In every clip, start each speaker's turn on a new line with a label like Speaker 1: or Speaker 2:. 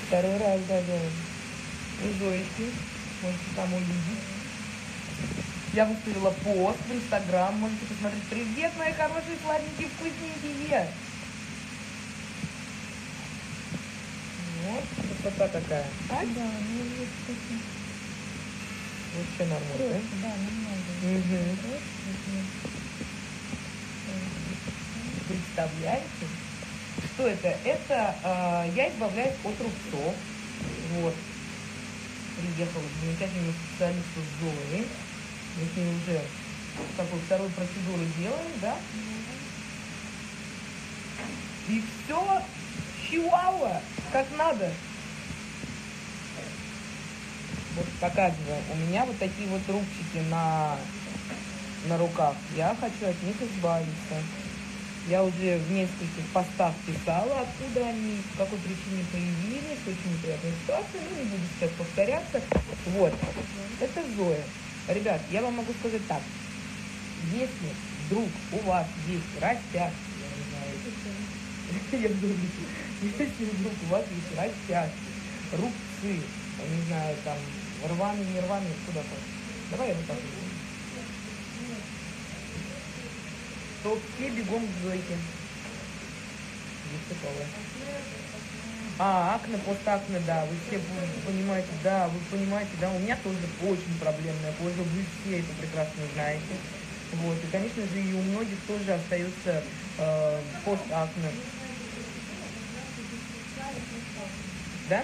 Speaker 1: Второй раз, да, делаем. У Зоечки. Можете там увидеть. Я выставила пост в Инстаграм. Можете посмотреть. Привет, мои хорошие, сладенькие, вкусненькие. Вот, красота такая.
Speaker 2: Да, ну вот, кстати.
Speaker 1: Вообще нормально,
Speaker 2: Да, нормально.
Speaker 1: Угу. Представляете? Что это? Это я избавляюсь от рубцов. Вот. Приехала замечательный специалист Зои. Мы с ней уже такую вторую процедуру делаем, да? И все чиуауа, как надо. Вот показываю. У меня вот такие вот рубчики на руках. Я хочу от них избавиться. Я уже в нескольких постах писала, откуда они, по какой причине появились, очень неприятная ситуация, ну не буду сейчас повторяться. Вот, это Зоя. Ребят, я вам могу сказать так, если вдруг у вас есть растяжки, я не знаю, если вдруг у вас есть растяжки, рубцы, я не знаю, там, рваные, не рваные, куда-то, давай я вот так вот. То все бегом к Зойке. Есть такое. Акне, постакне, да, вы все понимаете, да, у меня тоже очень проблемная кожа, вы все это прекрасно знаете. Вот, и, конечно же, и у многих тоже остается постакне. Да?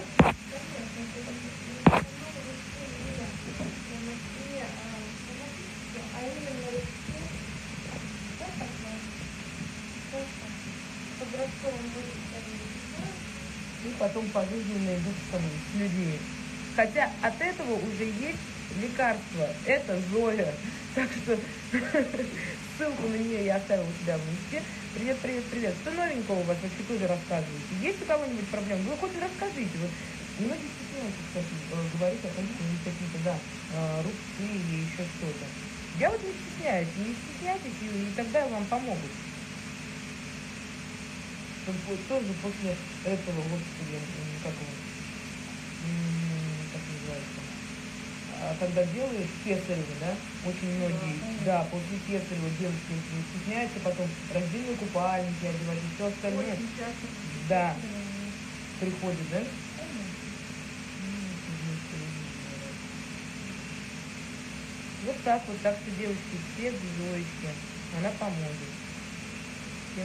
Speaker 1: И потом пожизненно идут с людьми. Хотя от этого уже есть лекарство. Это Зоя. Так что ссылку на нее я оставила у себя в инсте. Привет, привет, привет. Что новенького у вас вообще тоже рассказываете? Есть у кого-нибудь проблемы? Вы хоть расскажите. Вот многие стесняются, кстати, говорить о том, что у них какие-то, да, рубцы или еще что-то. Я вот не стесняюсь. Не стесняйтесь, и тогда вам помогут. Тоже после этого, господи, как называется, когда делают кесарево, да, очень многие, да, после кесарева девушки не стесняются, потом раздельные купальники одевать и все остальное. Да, приходит, да? Вот так, что, девушки, все к Зоечке, она поможет. Всем.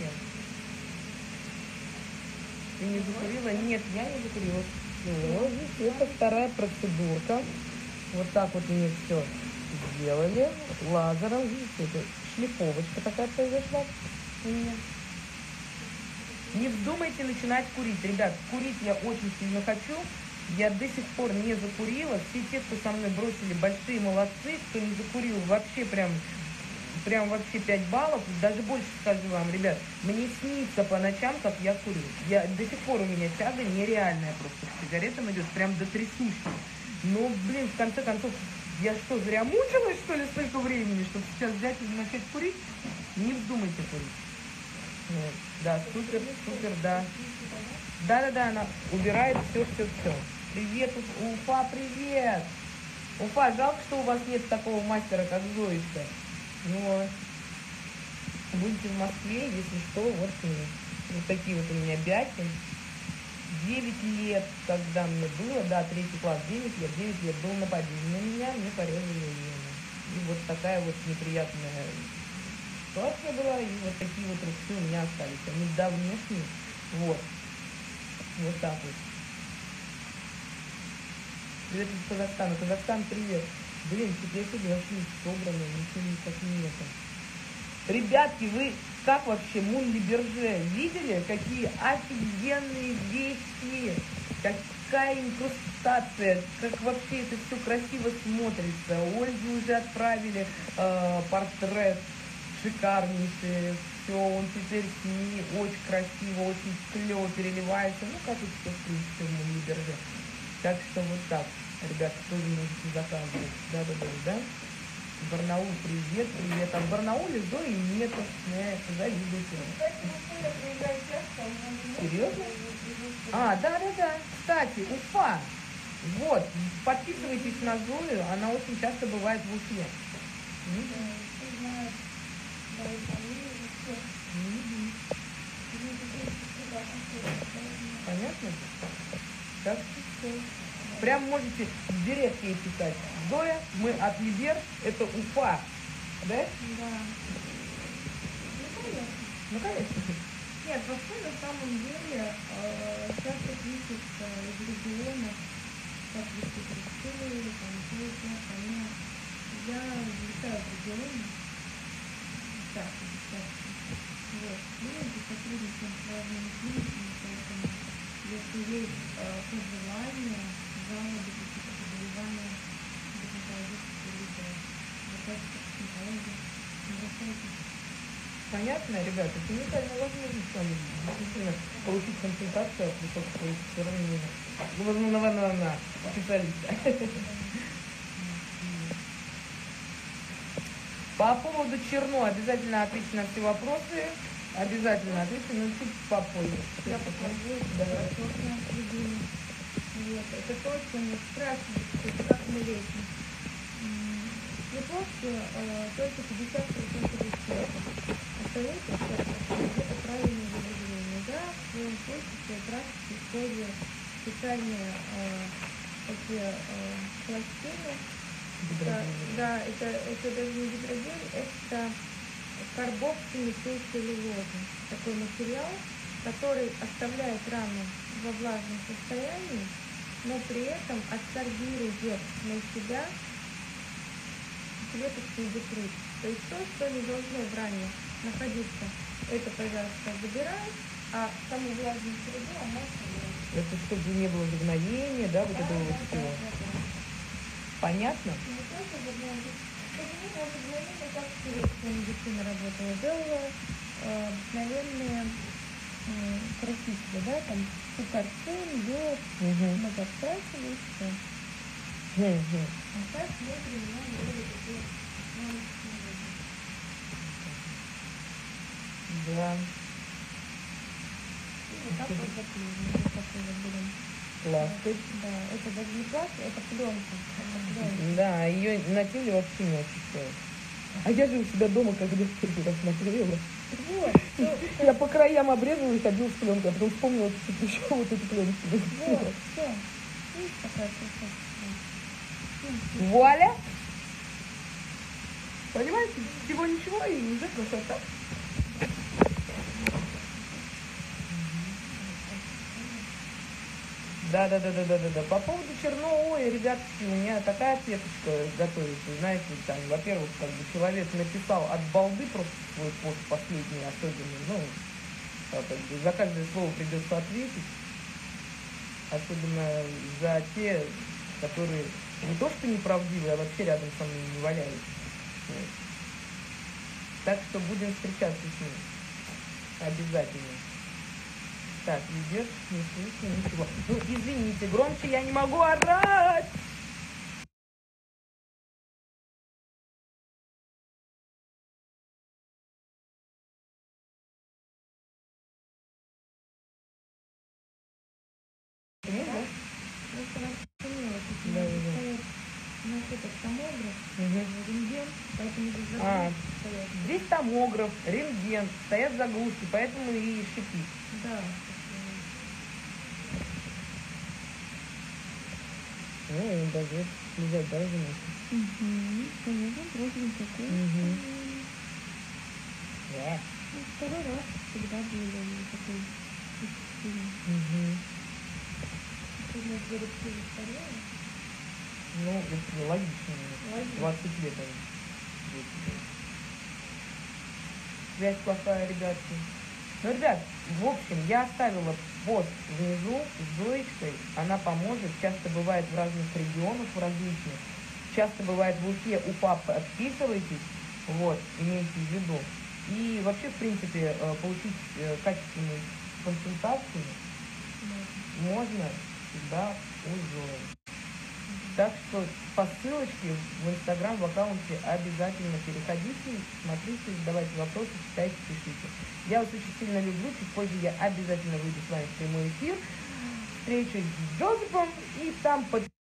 Speaker 1: Ты не закурила? Нет, я не закурила. Вот, это вторая процедурка. Вот так вот мне все сделали лазером. Видите, это шлифовочка такая произошла у меня. Не вздумайте начинать курить. Ребят, курить я очень сильно хочу. Я до сих пор не закурила. Все те, кто со мной бросили, большие молодцы. Кто не закурил, вообще прям вообще 5 баллов, даже больше скажу вам, ребят, мне снится по ночам, как я курю. До сих пор у меня тяга нереальная просто к сигаретам идет, прям до трясущей. Но, блин, в конце концов, я что, зря мучилась, что ли, столько времени, чтобы сейчас взять и начать курить? Не вздумайте курить. Вот. Да, супер, да. Да, она убирает все. Привет, Уфа, привет! Уфа, жалко, что у вас нет такого мастера, как Зоечка. Но будете в Москве, если что, вот такие вот у меня бяки. 9 лет, когда мне было, да, 3 класс, 9 лет было нападение на меня, мне порезали вены. И вот такая вот неприятная ситуация была, и вот такие вот рубцы у меня остались. Они давнешние, вот так вот. Привет из Казахстана. Казахстан, привет. Блин, теперь сегодня вообще не собрано, ничего никак нету. Ребятки, вы как вообще Мун Либерже видели? Какие офигенные вещи! Какая инкрустация! Как вообще это все красиво смотрится! Ольге уже отправили портрет шикарнейший. Все, он теперь с ней очень красиво, очень клево переливается. Ну, как это все, в принципе, в Мун Либерже. Так что вот так. Ребята, тоже можете заказывать. Да. Барнаул, привет. А в Барнауле Зои нету. Завидуйте. Серьезно? Да. кстати, Уфа. Вот, подписывайтесь на Зою, она очень часто бывает в Уфе. Понятно? Так что всё. Прям можете в директ ей писать. Зоя, мы от Либер, это Уфа. Да?
Speaker 2: Да.
Speaker 1: Ну, конечно.
Speaker 2: Нет, вообще на самом деле часто пишут из регионов, как вести красивые, там, песня, коня. Я летаю в регионе, часто. Вот. Ну, и сотрудничаем с разными клиниками, поэтому если есть пожелания, жалобы, какие-то заболевания, гинекологические, либо вопросы к психологу, обращайтесь.
Speaker 1: Понятно, ребята, это уникальная возможность с вами действительно получить консультацию от высококвалифицированного специалиста. По поводу Черно обязательно ответьте на все вопросы. Обязательно ответьте, но чуть попозже.
Speaker 2: Я покажу,
Speaker 1: Да.
Speaker 2: роскошное поведение. Вот. Это то, что мы спрашиваем, как мы лечим. Японцы только 50% успеха. Остается это правильное выражение. Да, в своем случае, в своей практике используя специальные такие пластины. Да, это даже не гидрогель, это карбоксиметилцеллюлоза. Такой материал, который оставляет рану во влажном состоянии, но при этом адсорбирует на себя клеточный детрит. То есть то, что не должно в ране находиться, это, пожалуйста, забирает, а саму влажную среду она оставляет.
Speaker 1: Это чтобы не было загноения, да, вот этого вот всего. Понятно?
Speaker 2: Не только загноение, как советская медицина работала, делала обыкновенные красители, да, там супарцин, йод, мы подкрасили и все. А сейчас мы применяем более такие
Speaker 1: Да.
Speaker 2: вот так вот заклеим, вот такой вот берем.
Speaker 1: Пластырь.
Speaker 2: Да, это даже не пластырь, это пленка.
Speaker 1: Да, ее на теле вообще не ощущаю. А я же у себя дома, когда первый раз накрыла.
Speaker 2: Вот,
Speaker 1: Я по краям обрезала и ходила с пленкой, а потом вспомнила, что еще вот эти пленки.
Speaker 2: вот, все. Видишь, какая красота.
Speaker 1: Вуаля! Понимаете, всего ничего и уже красота. Да. По поводу Черно, ой, ребятки, у меня такая песочка готовится, знаете, там, во-первых, как бы человек написал от балды просто свой пост последний, особенно, ну, как бы за каждое слово придется ответить, особенно за те, которые не то что неправдивые, а вообще рядом со мной не валяются. Вот. Так что будем встречаться с ним. Обязательно. Так, идет, не слышно ничего. Ну, извините, громче я не могу орать! Нет, да?
Speaker 2: Просто она поняла, что
Speaker 1: Да.
Speaker 2: у нас этот томограф, рентген, поэтому здесь
Speaker 1: А,
Speaker 2: заглушки стоят.
Speaker 1: здесь томограф, рентген, стоят заглушки, поэтому и шипит.
Speaker 2: Да.
Speaker 1: Ну, и даже лежать даже можно.
Speaker 2: Конечно, профиль такой.
Speaker 1: Да.
Speaker 2: Ну, второй раз всегда был такой эффективный. Трудно директивы старела.
Speaker 1: Ну, это логично.
Speaker 2: Логично.
Speaker 1: 20 лет они. Связь плохая, ребятки. Ну, ребят, в общем, я оставила пост внизу с Зоечкой. Она поможет. Часто бывает в разных регионах, в различных. Часто бывает в Уфе, Уфа, подписывайтесь. Вот, имейте в виду. И вообще, в принципе, получить качественную консультацию можно всегда у Зои. Так что по ссылочке в Инстаграм, в аккаунте обязательно переходите, смотрите, задавайте вопросы, читайте, пишите. Я вас очень сильно люблю, чуть позже я обязательно выйду с вами в прямой эфир. встречусь с Джозефом, и там под